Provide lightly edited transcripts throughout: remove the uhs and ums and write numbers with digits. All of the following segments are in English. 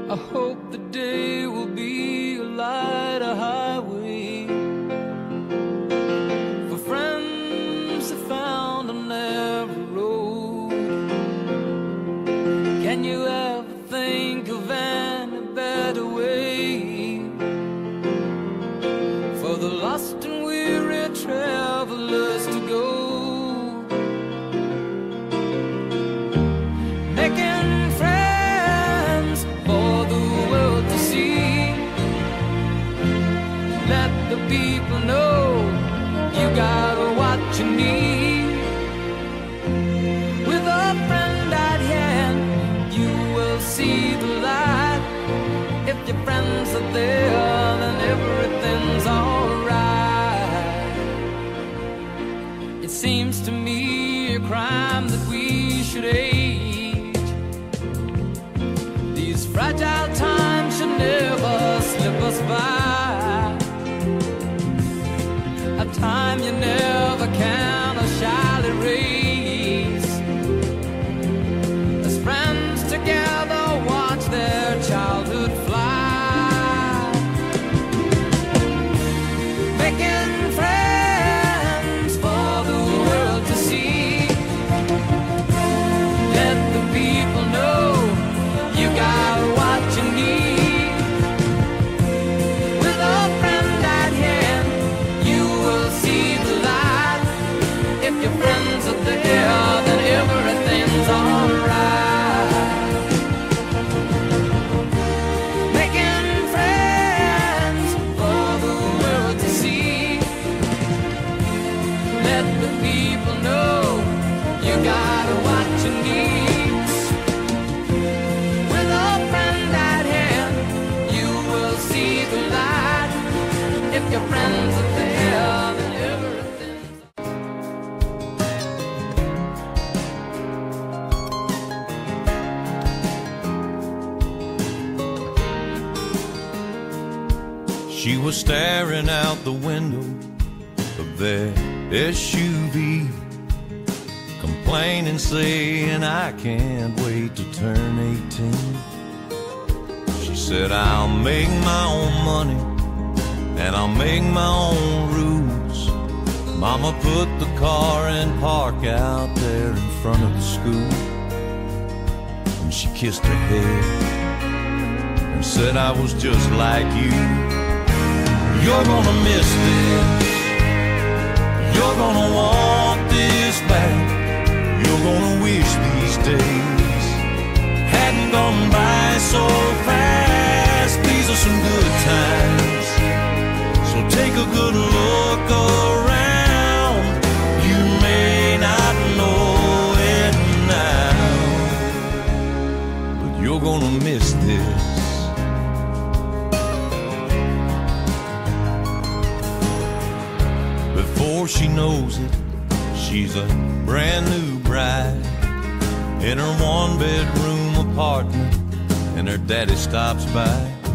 I hope the day will be a lighter highway for friends I found on every road. Can you ever think of any better way for the lost and weary travelers to go? Making friends for the world to see. Let the people know you got what you need. With a friend at hand, you will see the light. If your friends are there, then everything's alright. It seems to me a crime that we should age. These fragile times should never slip us by. A time you never can or shall erase. As friends together watch their childhood fly. Making friends for the world to see. Let the people know you got what you need. With a friend at hand, you will see the light. If your friends are there, then everything's alright. Making friends for the world to see. Let the people know you got what you need. With a friend at hand, you will see the light. If your friends are there, then everything's She was staring out the window of their SUV, complaining, saying, I can't wait to turn 18. She said, I'll make my own money and I'll make my own rules. Mama put the car in park out there in front of the school, and she kissed her head and said, I was just like you. You're gonna miss this. You're gonna want this back. You're gonna wish these days hadn't gone by so fast. These are some good times, so take a good look around. You may not know it now, but you're gonna miss this. Before she knows it, she's a brand new bride in her one-bedroom apartment, and her daddy stops by.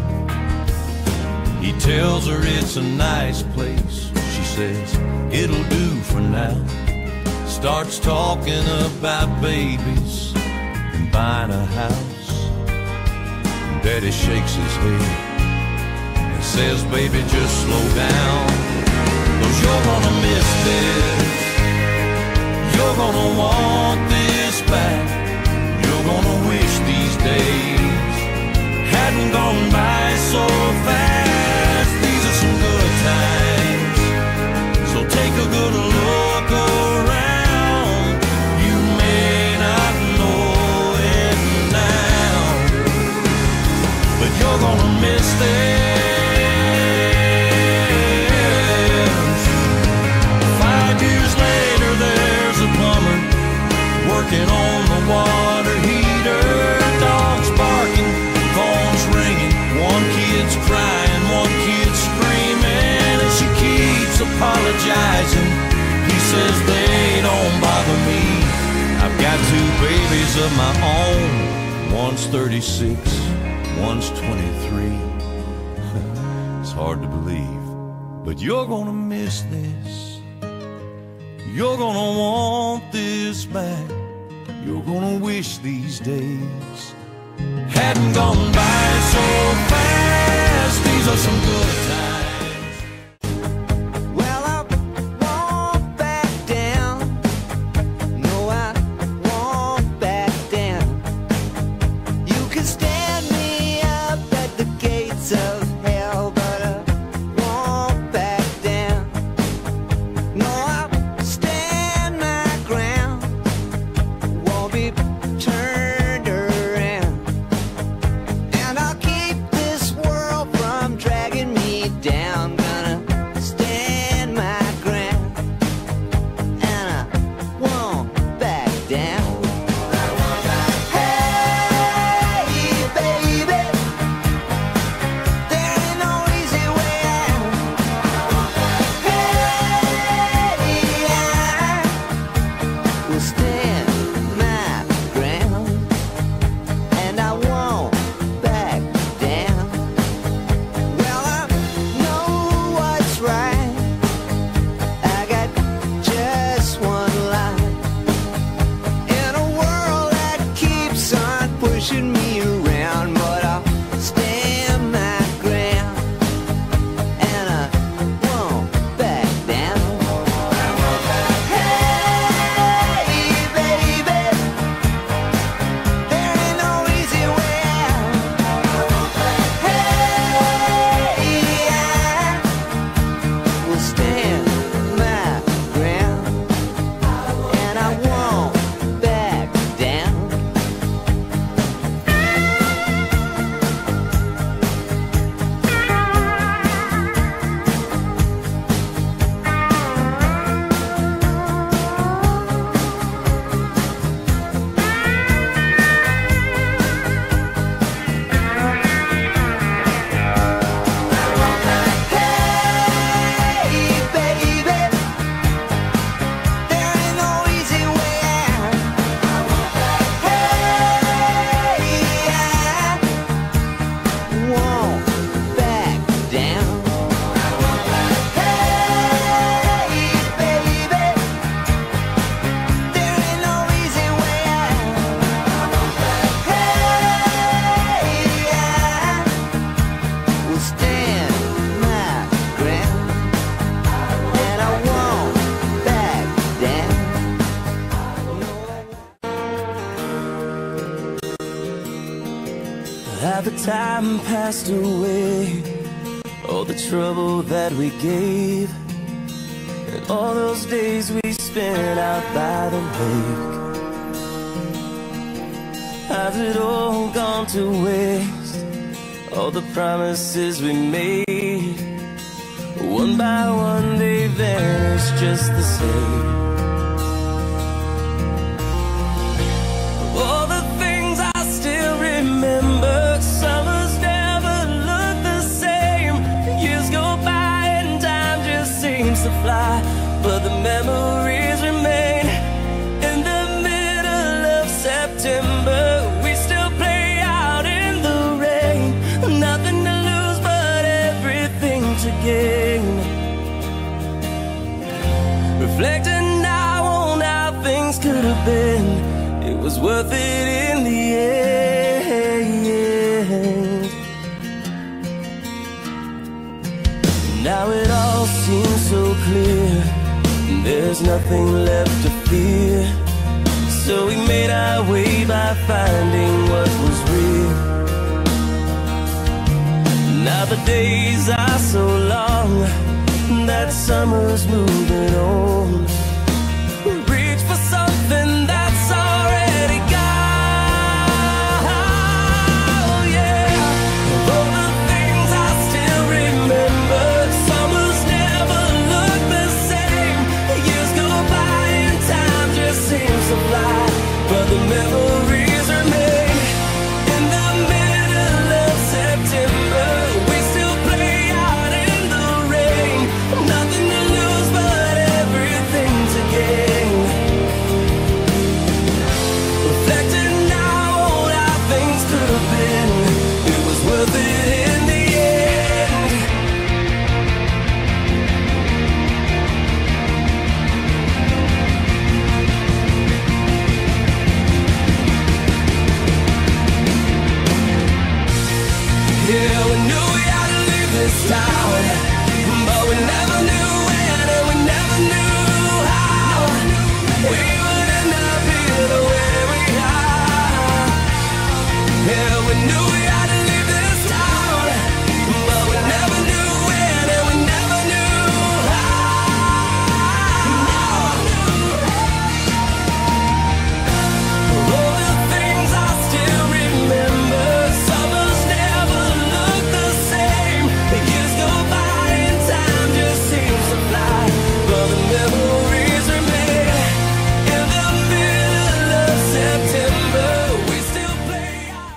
He tells her it's a nice place. She says, it'll do for now. Starts talking about babies and buying a house. And Daddy shakes his head and says, baby, just slow down, 'cause you're gonna miss this. You're gonna want this back. You're gonna wish these days hadn't gone by so fast. These are some good times, so take a good look around. You may not know it now, but you're gonna miss this. 5 years later, there's a plumber working on the water heater. Dogs barking, phones ringing, one kid's crying, one kid's screaming, and she keeps apologizing. He says, they don't bother me. I've got 2 babies of my own. One's 36, one's 23. It's hard to believe, but you're gonna miss this. You're gonna want this back. You're gonna wish these days hadn't gone by so pushing me around, but I'll stand my ground, and I won't back down. Hey, baby, there ain't no easy way out. Hey, I will stand my ground, and I won't back down. Hey, baby, there ain't no easy way out. Hey, I won't back down. Hey, baby, there ain't no easy way out. Hey, I will stand my ground, and I won't back down. Had the time passed away, all the trouble that we gave, and all those days we spent out by the lake. Has it all gone to waste? All the promises we made, one by one they vanished just the same. All the things I still remember, summers never look the same. Years go by and time just seems to fly, but the memories remain. In the middle of September, we still play out in the rain. Nothing to lose but everything to gain. Reflecting now on how things could have been, it was worth it in the end. Now it all seems so clear, there's nothing left to fear. So we made our way by finding what was real. Now the days are so long, that summer's moving on. Reach for something that's already gone, yeah. All the things I still remember, summers never look the same. Years go by and time just seems to fly, but the memories remain. In the middle of September, we still play out in the rain. Nothing to lose but everything to gain. Reflecting now on how things could have been, it was worth it in the end. Yeah, we knew we had to leave this town, but we never knew when and we never knew how we would end up here the way we are. Yeah, we knew we had to leave this town, but we never knew when and we never knew how. All the things I still remember, summers never look the same. Years go by and time just seems to fly, but the memories remain. In the middle of September, we still play out.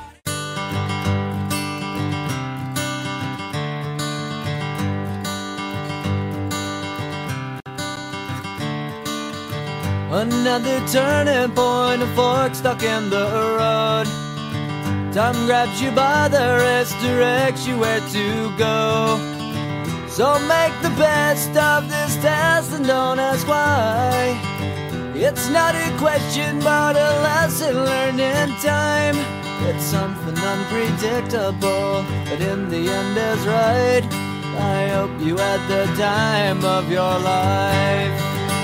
Another turning point, a fork stuck in the road. Time grabs you by the wrist, directs you where to go. So make the best of this test and don't ask why. It's not a question but a lesson learned in time. It's something unpredictable, but in the end is right. I hope you had the time of your life.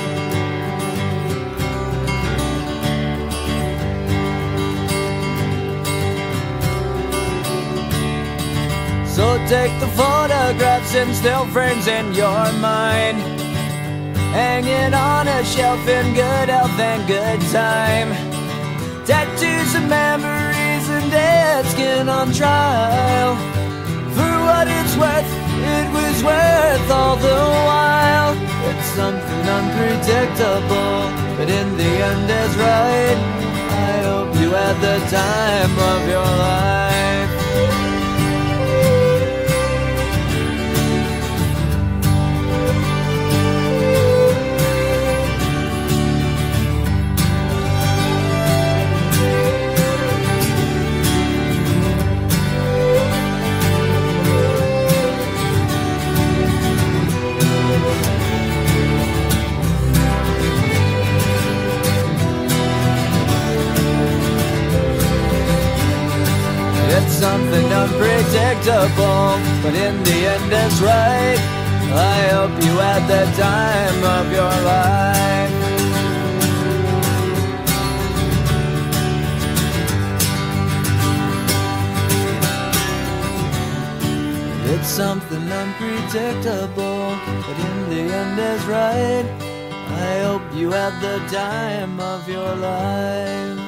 So take the photographs and still frames in your mind, hanging on a shelf in good health and good time. Tattoos of memories and dead skin on trial. For what it's worth, it was worth all the while. It's something unpredictable, but in the end is right. I hope you had the time of your life. It's something unpredictable, but in the end it's right. I hope you had the time of your life. It's something unpredictable, but in the end is right. I hope you had the time of your life.